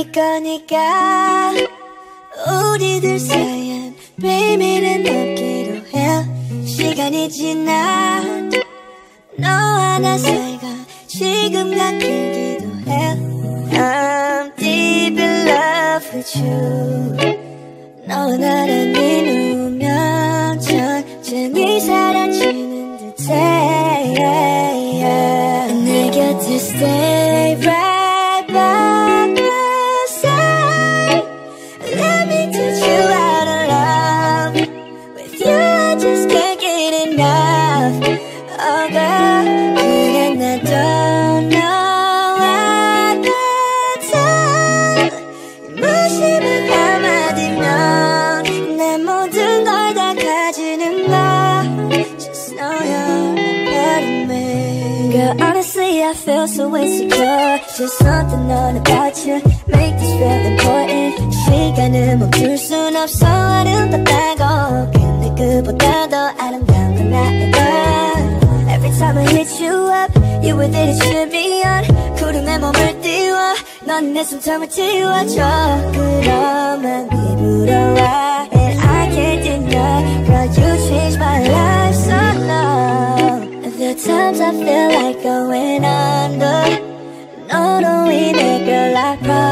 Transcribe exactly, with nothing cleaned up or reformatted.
네 거니까 우리들 사이엔 비밀은 없기로 해. 시간이 지나도 너와 나 사이가 지금 같기도 해. I'm deep in love with you. 너와 나란히 누우면 천천히 사라지는 듯해. 내 곁에 stay right by my side. Let me teach you how to love. With you I just can't get enough. Oh girl, 그래 나도 너와 같아. 무심한 한마디면 내 모든 걸 다 가지는 걸. Just know you're part of me. Girl, honestly I feel so insecure. Just something on about you make this feel important. 시간을 멈출 순 없어. 아름답다고 근데 그보다 더 아름다운 건 나이다. Every time I hit you up you with it, it should be on. 구름에 몸을 띄워 넌 내 숨통을 틔워줘. 그런 맘이 불어와 and I can't deny. Girl, you changed my life so long. There are times I feel like going under. 너로 인해 girl I promise